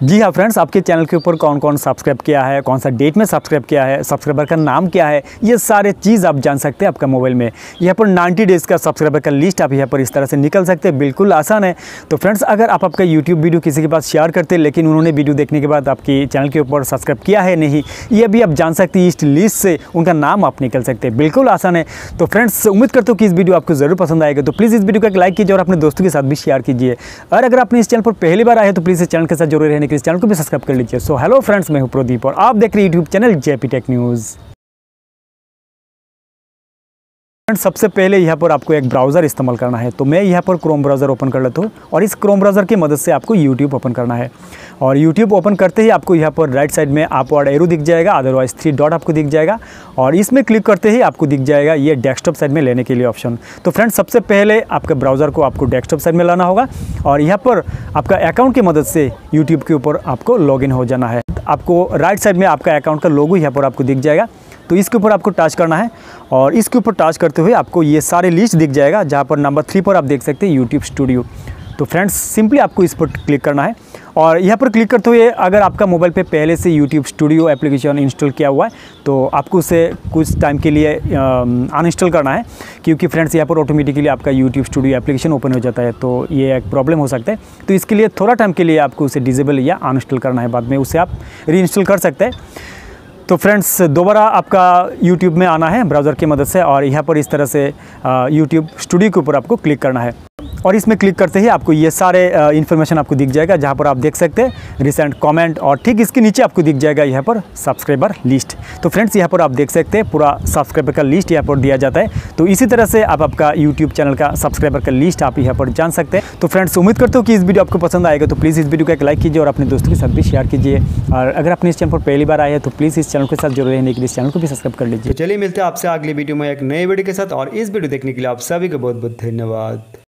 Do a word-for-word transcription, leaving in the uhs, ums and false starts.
जी हाँ फ्रेंड्स, आपके चैनल के ऊपर कौन कौन सब्सक्राइब किया है, कौन सा डेट में सब्सक्राइब किया है, सब्सक्राइबर का नाम क्या है, ये सारे चीज़ आप जान सकते हैं आपका मोबाइल में। यहाँ पर नब्बे डेज़ का सब्सक्राइबर का लिस्ट आप यहाँ पर इस तरह से निकल सकते हैं, बिल्कुल आसान है। तो फ्रेंड्स, अगर आप आपका यूट्यूब वीडियो किसी के पास शेयर करते हैं लेकिन उन्होंने वीडियो देखने के बाद आपकी चैनल के ऊपर सब्सक्राइब किया है नहीं, ये भी आप जान सकते हैं। इस लिस्ट से उनका नाम आप निकल सकते हैं, बिल्कुल आसान है। तो फ्रेंड्स, उम्मीद करता हूँ कि इस वीडियो आपको ज़रूर पसंद आएगा। तो प्लीज़ इस वीडियो को एक लाइक कीजिए और अपने दोस्तों के साथ भी शेयर कीजिए। और अगर आपने इस चैनल पर पहली बार आए हैं तो प्लीज़ इस चैनल के साथ जुड़े रहने के लिए इस चैनल को भी सब्सक्राइब कर लीजिए। सो हेलो फ्रेंड्स, मैं हूं प्रदीप और आप देख रहे हैं YouTube channel JP tech news. Friends, सबसे पहले यहाँ पर आपको एक ब्राउज़र इस्तेमाल करना है। तो मैं यहाँ पर क्रोम ब्राउज़र ओपन कर लेता हूँ और इस क्रोम ब्राउज़र की मदद से आपको यूट्यूब ओपन करना है। और यूट्यूब ओपन करते ही आपको यहाँ पर राइट साइड में अपवर्ड एरो दिख जाएगा, अदरवाइज थ्री डॉट आपको दिख जाएगा और इसमें क्लिक करते ही आपको दिख जाएगा ये डेस्कटॉप साइड में लेने के लिए ऑप्शन। तो फ्रेंड्स, सबसे पहले आपके ब्राउज़र को आपको डेस्कटॉप साइड में लाना होगा और यहाँ पर आपका अकाउंट की मदद से यूट्यूब के ऊपर आपको लॉगिन हो जाना है। आपको राइट साइड में आपका अकाउंट का लोगो यहाँ पर आपको दिख जाएगा, तो इसके ऊपर आपको टच करना है और इसके ऊपर टच करते हुए आपको ये सारे लिस्ट दिख जाएगा, जहाँ पर नंबर थ्री पर आप देख सकते हैं यूट्यूब स्टूडियो। तो फ्रेंड्स, सिंपली आपको इस पर क्लिक करना है और यहाँ पर क्लिक करते हुए अगर आपका मोबाइल पे पहले से यूट्यूब स्टूडियो एप्लीकेशन इंस्टॉल किया हुआ है तो आपको उसे कुछ टाइम के लिए अनइंस्टॉल करना है, क्योंकि फ्रेंड्स यहाँ पर ऑटोमेटिकली आपका यूट्यूब स्टूडियो एप्लीकेशन ओपन हो जाता है, तो ये एक प्रॉब्लम हो सकता है। तो इसके लिए थोड़ा टाइम के लिए आपको उसे डिसेबल या अनइंस्टॉल करना है, बाद में उसे आप रीइंस्टॉल कर सकते हैं। तो फ्रेंड्स, दोबारा आपका यूट्यूब में आना है ब्राउज़र की मदद से और यहाँ पर इस तरह से यूट्यूब स्टूडियो के ऊपर आपको क्लिक करना है और इसमें क्लिक करते ही आपको ये सारे इन्फॉर्मेशन आपको दिख जाएगा, जहाँ पर आप देख सकते हैं रिसेंट कमेंट और ठीक इसके नीचे आपको दिख जाएगा यहाँ पर सब्सक्राइबर लिस्ट। तो फ्रेंड्स, यहाँ पर आप देख सकते हैं पूरा सब्सक्राइबर का लिस्ट यहाँ पर दिया जाता है। तो इसी तरह से आप आपका यूट्यूब चैनल का सब्सक्राइबर का लिस्ट आप यहाँ पर जान सकते हैं। तो फ्रेंड्स, उम्मीद करता हूँ कि इस वीडियो आपको पसंद आएगा। तो प्लीज़ इस वीडियो को एक लाइक कीजिए और अपने दोस्तों के साथ भी शेयर कीजिए। और अगर आपने इस चैनल पर पहली बार आए हैं तो प्लीज़ इस चैनल के साथ जुड़े रहने के लिए इस चैनल को भी सब्सक्राइब कर लीजिए। चलिए मिलते हैं आपसे अगली वीडियो में एक नए वीडियो के साथ, और इस वीडियो देखने के लिए आप सभी को बहुत बहुत धन्यवाद।